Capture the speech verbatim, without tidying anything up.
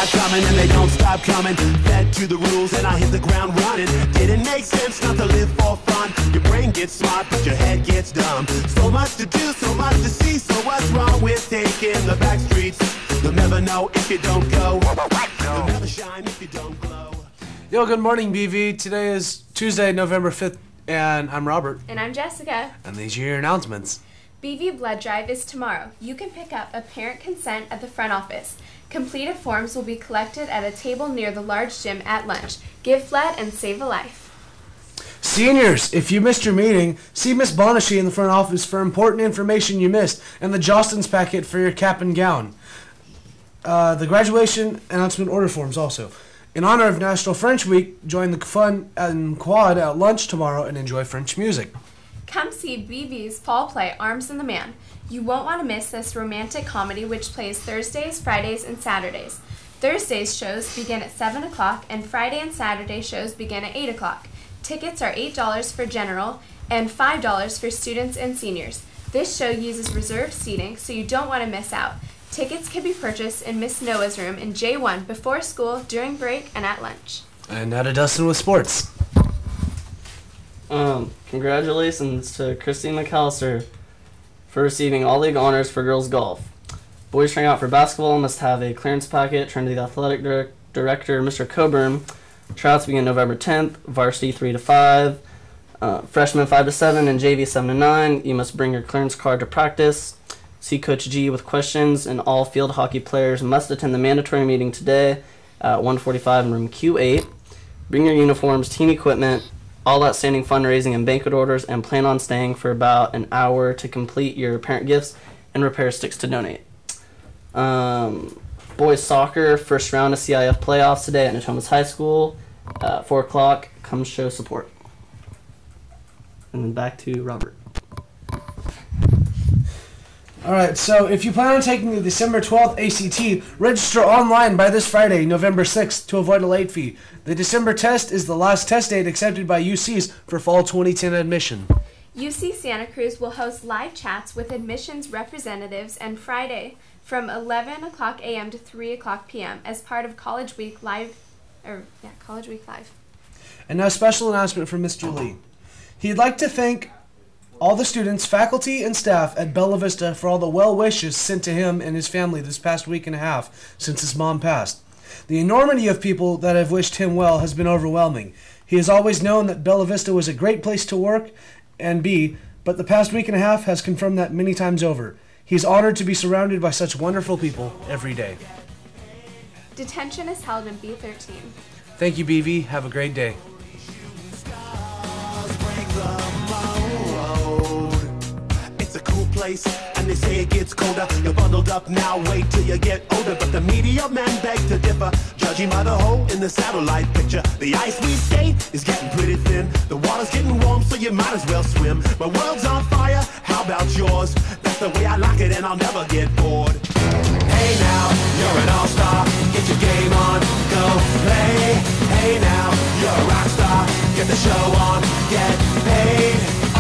start coming and they don't stop coming. Fed to the rules and I hit the ground running. Didn't make sense not to live for fun. Your brain gets smart but your head gets dumb. So much to do, so much to see. So what's wrong with taking the back streets? You'll never know if you don't go. You'll never shine if you don't glow. Yo, good morning, B V. Today is Tuesday, November fifth, and I'm Robert. And I'm Jessica. And these are your announcements. B V Blood Drive is tomorrow. You can pick up a parent consent at the front office. Completed forms will be collected at a table near the large gym at lunch. Give blood and save a life. Seniors, if you missed your meeting, see Miss Bonashi in the front office for important information you missed and the Jostens packet for your cap and gown. Uh, the graduation announcement order forms also. In honor of National French Week, join the fun and quad at lunch tomorrow and enjoy French music. Come see B V's fall play, Arms and the Man. You won't want to miss this romantic comedy which plays Thursdays, Fridays, and Saturdays. Thursdays shows begin at seven o'clock and Friday and Saturday shows begin at eight o'clock. Tickets are eight dollars for general and five dollars for students and seniors. This show uses reserved seating, so you don't want to miss out. Tickets can be purchased in Miss Noah's room in J one before school, during break, and at lunch. And now to Dustin with sports. Um, congratulations to Christine McAllister for receiving all league honors for girls golf. Boys trying out for basketball must have a clearance packet turned to the athletic dir- director, Mister Coburn. Tryouts begin November tenth, varsity three to five, uh, freshmen five to seven, and J V seven to nine. You must bring your clearance card to practice. See Coach G with questions, and all field hockey players must attend the mandatory meeting today at one forty-five in room Q eight. Bring your uniforms, team equipment, all outstanding fundraising and banquet orders, and plan on staying for about an hour to complete your parent gifts and repair sticks to donate. Um, boys soccer, first round of C I F playoffs today at Natomas High School. Uh, four o'clock, come show support. And then back to Robert. All right, so if you plan on taking the December twelfth A C T, register online by this Friday, November sixth, to avoid a late fee. The December test is the last test date accepted by U Cs for fall twenty ten admission. U C Santa Cruz will host live chats with admissions representatives and Friday from eleven o'clock a m to three o'clock p m as part of College Week Live, or yeah, College Week Live. And now a special announcement from Mister Lee. He'd like to thank all the students, faculty, and staff at Bella Vista for all the well wishes sent to him and his family this past week and a half since his mom passed. The enormity of people that have wished him well has been overwhelming. He has always known that Bella Vista was a great place to work and be, but the past week and a half has confirmed that many times over. He's honored to be surrounded by such wonderful people every day. Detention is held in B thirteen. Thank you, B V. Have a great day. Place, and they say it gets colder. You're bundled up now, wait till you get older. But the media men beg to differ, judging by the hole in the satellite picture. The ice we skate is getting pretty thin. The water's getting warm, so you might as well swim. My world's on fire, how about yours? That's the way I like it, and I'll never get bored. Hey now, you're an all-star. Get your game on, go play. Hey now, you're a rock star. Get the show on, get paid.